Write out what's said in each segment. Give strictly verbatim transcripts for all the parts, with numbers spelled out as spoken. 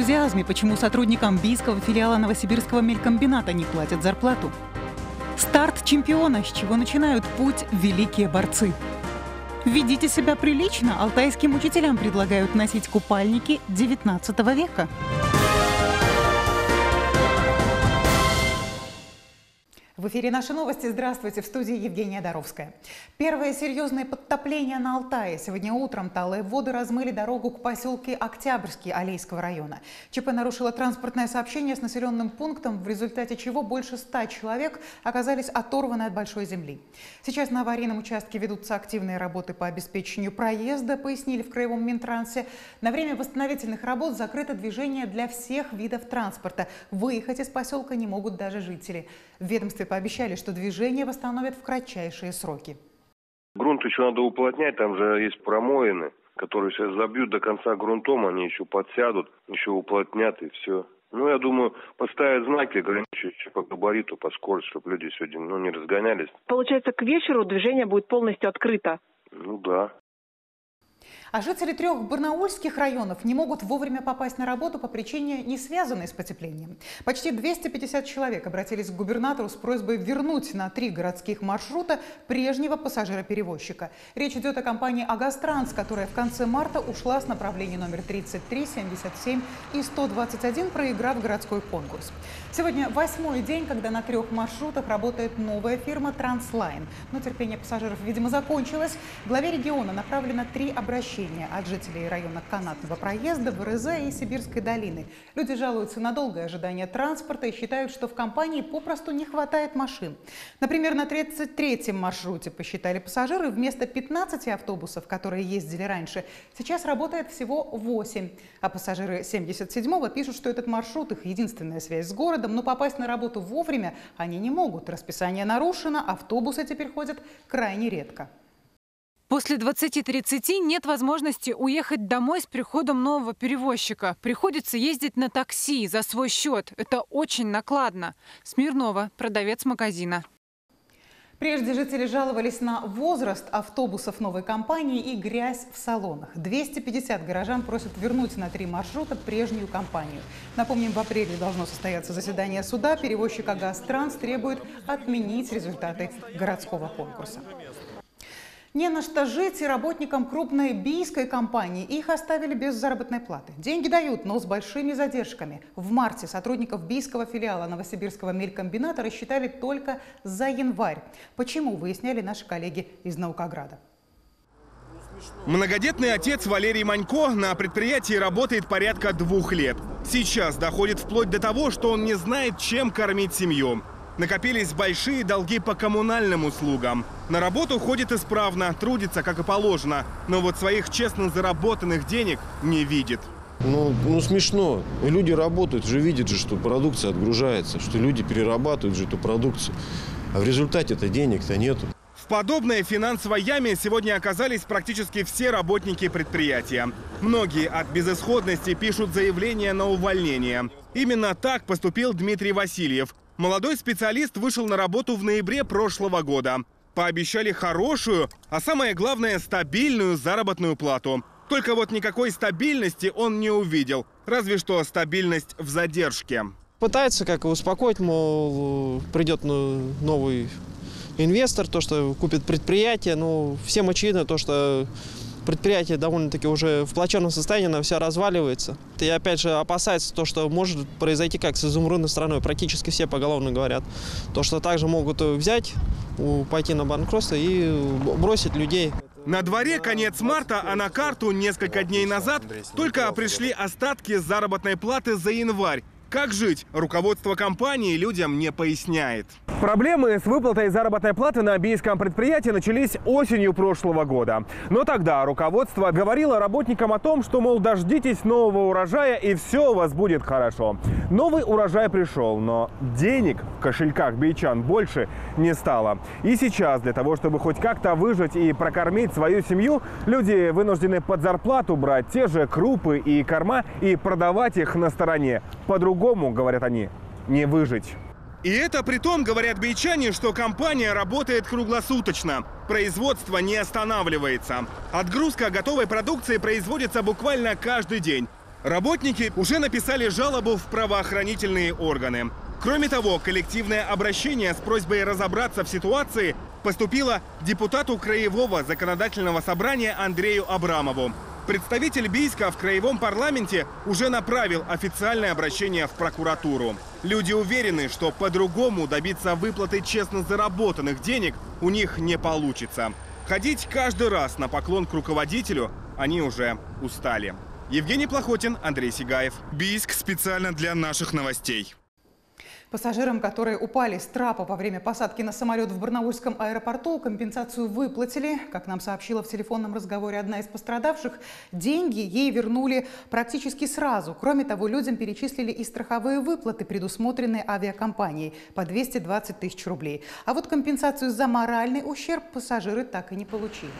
энтузиазме, почему сотрудникам бийского филиала новосибирского мелькомбината не платят зарплату. Старт чемпиона, с чего начинают путь великие борцы. Ведите себя прилично, алтайским учителям предлагают носить купальники девятнадцатого века. В эфире «Наши новости». Здравствуйте. В студии Евгения Доровская. Первое серьезное подтопление на Алтае. Сегодня утром талые воды размыли дорогу к поселке Октябрьский Алейского района. ЧП нарушило транспортное сообщение с населенным пунктом, в результате чего больше ста человек оказались оторваны от большой земли. Сейчас на аварийном участке ведутся активные работы по обеспечению проезда, пояснили в Краевом Минтрансе. На время восстановительных работ закрыто движение для всех видов транспорта. Выехать из поселка не могут даже жители. В ведомстве пообещали, что движение восстановят в кратчайшие сроки. Грунт еще надо уплотнять, там же есть промоины, которые сейчас забьют до конца грунтом, они еще подсядут, еще уплотнят и все. Ну, я думаю, поставят знаки, ограничивающие по габариту, по скорости, чтобы люди сегодня ну, не разгонялись. Получается, к вечеру движение будет полностью открыто? Ну да. А жители трех барнаульских районов не могут вовремя попасть на работу по причине, не связанной с потеплением. Почти двести пятьдесят человек обратились к губернатору с просьбой вернуть на три городских маршрута прежнего пассажира-перевозчика. Речь идет о компании «Агастранс», которая в конце марта ушла с направлений номер тридцать три, семьдесят семь и сто двадцать один, проиграв городской конкурс. Сегодня восьмой день, когда на трех маршрутах работает новая фирма «Транслайн». Но терпение пассажиров, видимо, закончилось. Главе региона направлено три обращения от жителей района канатного проезда, ВРЗ и Сибирской долины. Люди жалуются на долгое ожидание транспорта и считают, что в компании попросту не хватает машин. Например, на тридцать третьем маршруте, посчитали пассажиры, вместо пятнадцати автобусов, которые ездили раньше, сейчас работает всего восемь. А пассажиры семьдесят седьмого пишут, что этот маршрут их единственная связь с городом, но попасть на работу вовремя они не могут. Расписание нарушено, автобусы теперь ходят крайне редко. После двадцати тридцати нет возможности уехать домой с приходом нового перевозчика. Приходится ездить на такси за свой счет. Это очень накладно. Смирнова, продавец магазина. Прежде жители жаловались на возраст автобусов новой компании и грязь в салонах. двести пятьдесят горожан просят вернуть на три маршрута прежнюю компанию. Напомним, в апреле должно состояться заседание суда. Перевозчик «Агастранс» требует отменить результаты городского конкурса. Не на что жить и работникам крупной бийской компании. Их оставили без заработной платы. Деньги дают, но с большими задержками. В марте сотрудников бийского филиала новосибирского мелькомбината рассчитали только за январь. Почему, выясняли наши коллеги из Наукограда. Многодетный отец Валерий Манько на предприятии работает порядка двух лет. Сейчас доходит вплоть до того, что он не знает, чем кормить семью. Накопились большие долги по коммунальным услугам. На работу ходит исправно, трудится, как и положено. Но вот своих честно заработанных денег не видит. Ну, ну смешно. Люди работают, же видят же, что продукция отгружается, что люди перерабатывают же эту продукцию. А в результате-то денег-то нету. В подобной финансовой яме сегодня оказались практически все работники предприятия. Многие от безысходности пишут заявление на увольнение. Именно так поступил Дмитрий Васильев. Молодой специалист вышел на работу в ноябре прошлого года. Пообещали хорошую, а самое главное, стабильную заработную плату. Только вот никакой стабильности он не увидел. Разве что стабильность в задержке. Пытается как успокоить, мол, придет новый инвестор, то, что купит предприятие. Но всем очевидно то, что предприятие довольно-таки уже в плачевном состоянии, оно все разваливается. И опять же опасается то, что может произойти как с изумрудной страной. Практически все поголовно говорят. То, что также могут взять, пойти на банкротство и бросить людей. На дворе конец марта, а на карту несколько дней назад только пришли остатки заработной платы за январь. Как жить? Руководство компании людям не поясняет. Проблемы с выплатой заработной платы на бийском предприятии начались осенью прошлого года. Но тогда руководство говорило работникам о том, что, мол, дождитесь нового урожая и все у вас будет хорошо. Новый урожай пришел, но денег в кошельках бийчан больше не стало. И сейчас для того, чтобы хоть как-то выжить и прокормить свою семью, люди вынуждены под зарплату брать те же крупы и корма и продавать их на стороне. По-другому, говорят они, не выжить. И это при том, говорят бийчане, что компания работает круглосуточно. Производство не останавливается. Отгрузка готовой продукции производится буквально каждый день. Работники уже написали жалобу в правоохранительные органы. Кроме того, коллективное обращение с просьбой разобраться в ситуации поступило депутату Краевого законодательного собрания Андрею Абрамову. Представитель Бийска в Краевом парламенте уже направил официальное обращение в прокуратуру. Люди уверены, что по-другому добиться выплаты честно заработанных денег у них не получится. Ходить каждый раз на поклон к руководителю они уже устали. Евгений Плохотин, Андрей Сигаев. Бийск специально для наших новостей. Пассажирам, которые упали с трапа во время посадки на самолет в Барнаульском аэропорту, компенсацию выплатили. Как нам сообщила в телефонном разговоре одна из пострадавших, деньги ей вернули практически сразу. Кроме того, людям перечислили и страховые выплаты, предусмотренные авиакомпанией, по двести двадцать тысяч рублей. А вот компенсацию за моральный ущерб пассажиры так и не получили.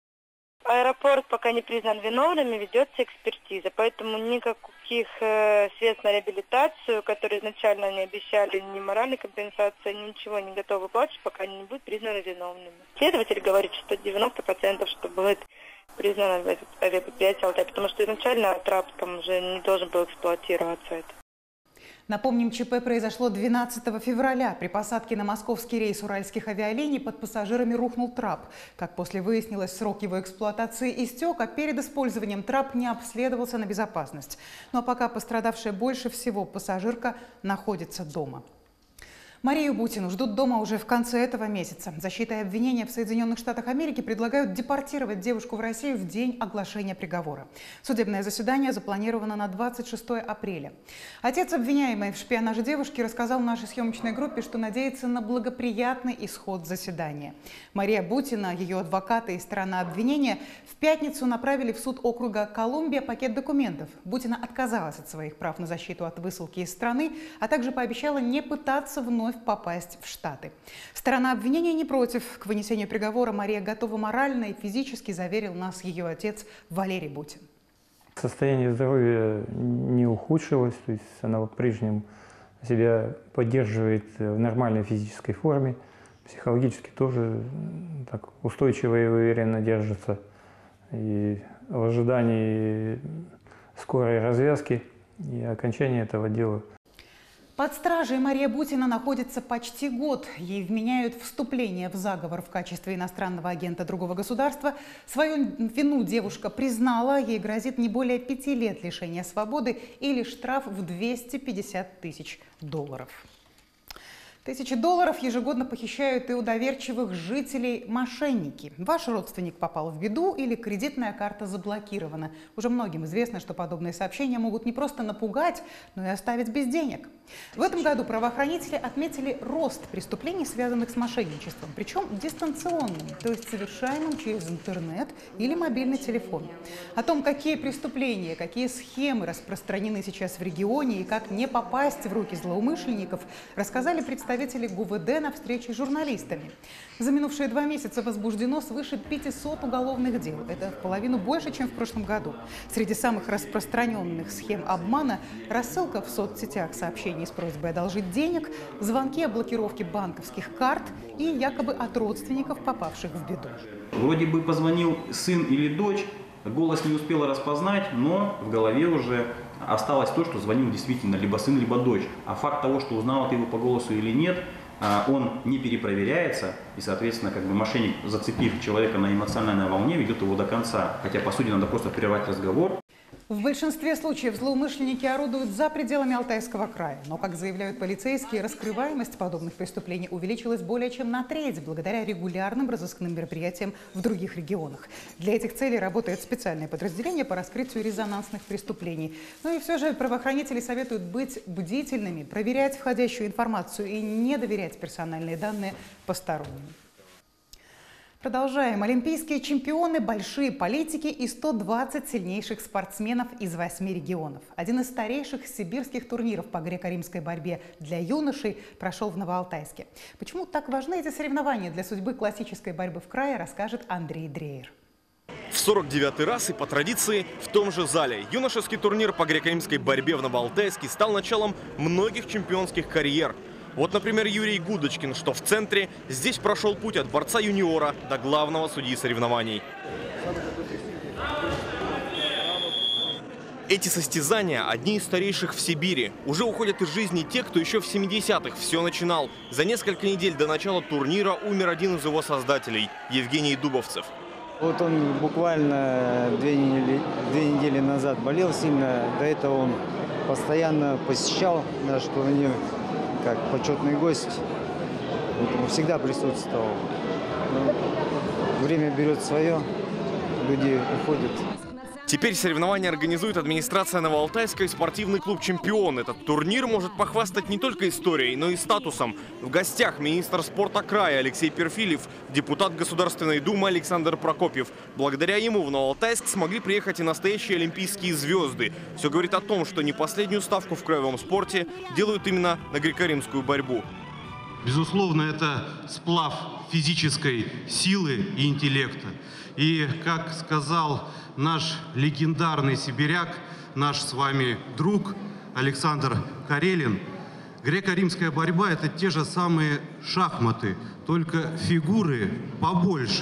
Аэропорт пока не признан виновным, и ведется экспертиза, поэтому никаких э, средств на реабилитацию, которые изначально не обещали, ни моральной компенсации, ничего не готовы выплачивать, пока они не будут признаны виновными. Следователь говорит, что девяносто процентов, что будет признано авиапредприятие «Алтай», потому что изначально трап там уже не должен был эксплуатироваться. Это. Напомним, ЧП произошло двенадцатого февраля. При посадке на московский рейс уральских авиалиний под пассажирами рухнул трап. Как после выяснилось, срок его эксплуатации истек, а перед использованием трап не обследовался на безопасность. Ну а пока пострадавшая больше всего пассажирка находится дома. Марию Бутину ждут дома уже в конце этого месяца. Защита и обвинения в Соединенных Штатах Америки предлагают депортировать девушку в Россию в день оглашения приговора. Судебное заседание запланировано на двадцать шестое апреля. Отец обвиняемой в шпионаже девушки рассказал нашей съемочной группе, что надеется на благоприятный исход заседания. Мария Бутина, ее адвокаты и сторона обвинения в пятницу направили в суд округа Колумбия пакет документов. Бутина отказалась от своих прав на защиту от высылки из страны, а также пообещала не пытаться вновь попасть в Штаты. Сторона обвинения не против. К вынесению приговора Мария готова морально и физически, заверил нас ее отец Валерий Бутин. Состояние здоровья не ухудшилось, то есть она по-прежнему себя поддерживает в нормальной физической форме, психологически тоже так устойчиво и уверенно держится. И в ожидании скорой развязки и окончания этого дела. Под стражей Мария Бутина находится почти год. Ей вменяют вступление в заговор в качестве иностранного агента другого государства. Свою вину девушка признала. Ей грозит не более пяти лет лишения свободы или штраф в двести пятьдесят тысяч долларов. Тысячи долларов ежегодно похищают и у доверчивых жителей мошенники. Ваш родственник попал в беду или кредитная карта заблокирована. Уже многим известно, что подобные сообщения могут не просто напугать, но и оставить без денег. В этом году правоохранители отметили рост преступлений, связанных с мошенничеством, причем дистанционным, то есть совершаемым через интернет или мобильный телефон. О том, какие преступления, какие схемы распространены сейчас в регионе и как не попасть в руки злоумышленников, рассказали представители ГУВД на встрече с журналистами. За минувшие два месяца возбуждено свыше пятисот уголовных дел. Это в половину больше, чем в прошлом году. Среди самых распространенных схем обмана – рассылка в соцсетях сообщений с просьбой одолжить денег, звонки о блокировке банковских карт и якобы от родственников, попавших в беду. Вроде бы позвонил сын или дочь, голос не успела распознать, но в голове уже осталось то, что звонил действительно либо сын, либо дочь. А факт того, что узнал ты его по голосу или нет, он не перепроверяется. И, соответственно, как бы мошенник, зацепив человека на эмоциональной волне, ведет его до конца. Хотя, по сути, надо просто прервать разговор. В большинстве случаев злоумышленники орудуют за пределами Алтайского края. Но, как заявляют полицейские, раскрываемость подобных преступлений увеличилась более чем на треть благодаря регулярным разыскным мероприятиям в других регионах. Для этих целей работает специальное подразделение по раскрытию резонансных преступлений. Ну и все же правоохранители советуют быть бдительными, проверять входящую информацию и не доверять персональные данные посторонним. Продолжаем. Олимпийские чемпионы, большие политики и сто двадцать сильнейших спортсменов из восьми регионов. Один из старейших сибирских турниров по греко-римской борьбе для юношей прошел в Новоалтайске. Почему так важны эти соревнования для судьбы классической борьбы в крае, расскажет Андрей Дрейер. В сорок девятый раз и по традиции в том же зале юношеский турнир по греко-римской борьбе в Новоалтайске стал началом многих чемпионских карьер. Вот, например, Юрий Гудочкин, что в центре, здесь прошел путь от борца-юниора до главного судьи соревнований. Эти состязания – одни из старейших в Сибири. Уже уходят из жизни те, кто еще в семидесятых все начинал. За несколько недель до начала турнира умер один из его создателей – Евгений Дубовцев. Вот он буквально две недели, две недели назад болел сильно. До этого он постоянно посещал наш турнир как почетный гость. Он всегда присутствовал. Но время берет свое, люди уходят. Теперь соревнования организует администрация Новоалтайска и спортивный клуб «Чемпион». Этот турнир может похвастать не только историей, но и статусом. В гостях министр спорта края Алексей Перфилев, депутат Государственной Думы Александр Прокопьев. Благодаря ему в Новоалтайск смогли приехать и настоящие олимпийские звезды. Все говорит о том, что не последнюю ставку в краевом спорте делают именно на греко-римскую борьбу. Безусловно, это сплав физической силы и интеллекта. И, как сказал наш легендарный сибиряк, наш с вами друг Александр Карелин, греко-римская борьба – это те же самые шахматы, только фигуры побольше.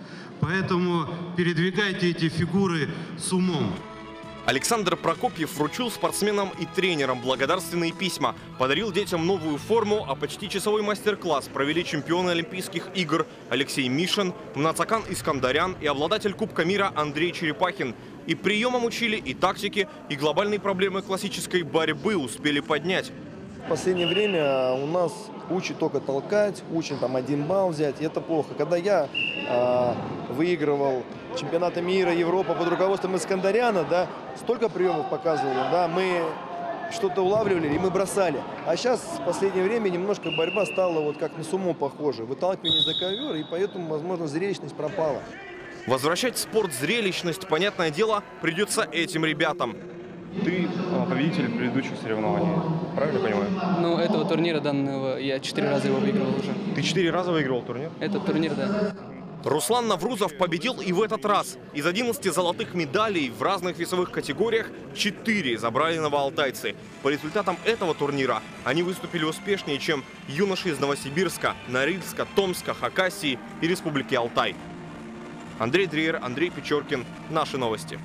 Поэтому передвигайте эти фигуры с умом. Александр Прокопьев вручил спортсменам и тренерам благодарственные письма, подарил детям новую форму, а почти часовой мастер-класс провели чемпионы Олимпийских игр Алексей Мишин, Мнацакан Искандарян и обладатель Кубка мира Андрей Черепахин. И приемам учили, и тактики, и глобальные проблемы классической борьбы успели поднять. В последнее время у нас учат только толкать, учат там один балл взять, и это плохо. Когда я э, выигрывал чемпионаты мира, Европы под руководством Искандаряна, да, столько приемов показывали, да, мы что-то улавливали и мы бросали. А сейчас в последнее время немножко борьба стала вот как на сумо похожа. Выталкивание за ковер, и поэтому, возможно, зрелищность пропала. Возвращать в спорт зрелищность, понятное дело, придется этим ребятам. Ты победитель предыдущих соревнований, правильно понимаю? Ну, этого турнира данного я четыре раза его выигрывал уже. Ты четыре раза выигрывал турнир? Этот турнир, да. Руслан Наврузов победил и в этот раз. Из одиннадцати золотых медалей в разных весовых категориях четыре забрали новоалтайцы. По результатам этого турнира они выступили успешнее, чем юноши из Новосибирска, Норильска, Томска, Хакасии и Республики Алтай. Андрей Дриер, Андрей Печоркин. Наши новости.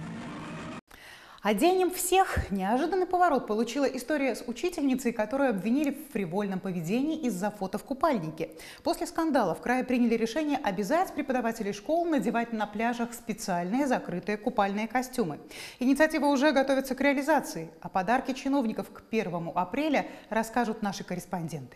Оденем всех. Неожиданный поворот получила история с учительницей, которую обвинили в фривольном поведении из-за фото в купальнике. После скандала в крае приняли решение обязать преподавателей школ надевать на пляжах специальные закрытые купальные костюмы. Инициатива уже готовится к реализации, а подарки чиновников к первому апреля расскажут наши корреспонденты.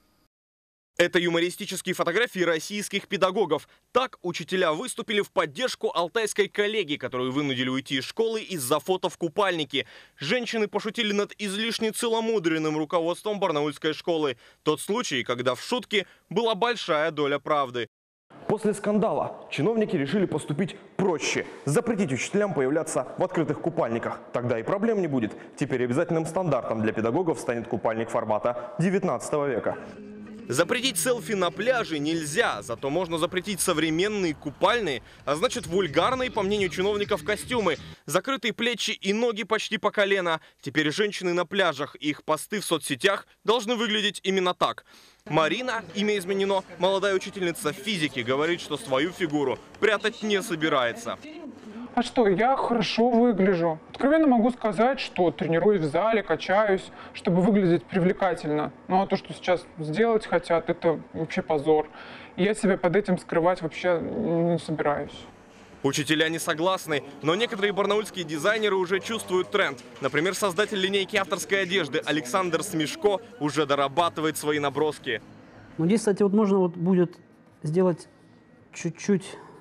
Это юмористические фотографии российских педагогов. Так учителя выступили в поддержку алтайской коллеги, которую вынудили уйти из школы из-за фото в купальнике. Женщины пошутили над излишне целомудренным руководством барнаульской школы. Тот случай, когда в шутке была большая доля правды. После скандала чиновники решили поступить проще. Запретить учителям появляться в открытых купальниках. Тогда и проблем не будет. Теперь обязательным стандартом для педагогов станет купальник формата девятнадцатого века. Запретить селфи на пляже нельзя, зато можно запретить современные купальные, а значит вульгарные, по мнению чиновников, костюмы. Закрытые плечи и ноги почти по колено. Теперь женщины на пляжах и их посты в соцсетях должны выглядеть именно так. Марина, имя изменено, молодая учительница физики, говорит, что свою фигуру прятать не собирается. А что, я хорошо выгляжу. Откровенно могу сказать, что тренируюсь в зале, качаюсь, чтобы выглядеть привлекательно. Ну а то, что сейчас сделать хотят, это вообще позор. И я себя под этим скрывать вообще не собираюсь. Учителя не согласны, но некоторые барнаульские дизайнеры уже чувствуют тренд. Например, создатель линейки авторской одежды Александр Смешко уже дорабатывает свои наброски. Ну здесь, кстати, вот можно вот будет сделать чуть-чуть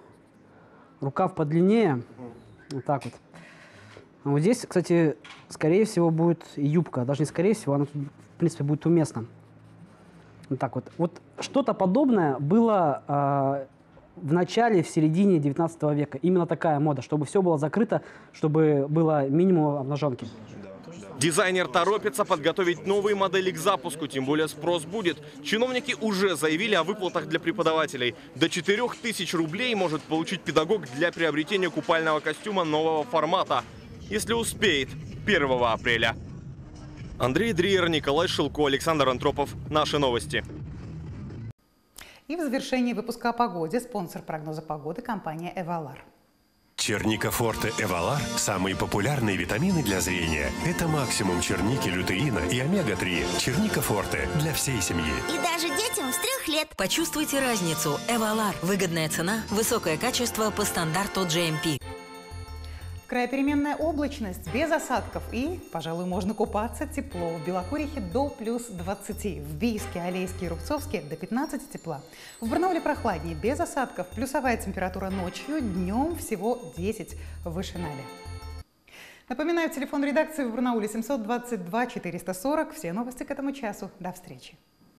рукав подлиннее, вот так вот. А вот здесь, кстати, скорее всего будет юбка, даже не скорее всего, она, в принципе, будет уместна. Вот так вот. Вот что-то подобное было э, в начале, в середине девятнадцатого века. Именно такая мода, чтобы все было закрыто, чтобы было минимум обнаженки. Дизайнер торопится подготовить новые модели к запуску, тем более спрос будет. Чиновники уже заявили о выплатах для преподавателей. До четырёх тысяч рублей может получить педагог для приобретения купального костюма нового формата, если успеет, первого апреля. Андрей Дриер, Николай Шилко, Александр Антропов. Наши новости. И в завершении выпуска о погоде спонсор прогноза погоды — компания «Эвалар». Черника Форте Эвалар – самые популярные витамины для зрения. Это максимум черники, лютеина и омега три. Черника Форте для всей семьи. И даже детям с трех лет. Почувствуйте разницу. Эвалар. Выгодная цена, высокое качество по стандарту джей эм пи. В крае переменная облачность, без осадков и, пожалуй, можно купаться тепло. В Белокурихе до плюс двадцати, в Бийске, Алейске и Рубцовске до пятнадцати тепла. В Барнауле прохладнее, без осадков, плюсовая температура ночью, днем всего десять выше ноля. Напоминаю, телефон редакции в Барнауле семьсот двадцать два четыреста сорок. Все новости к этому часу. До встречи.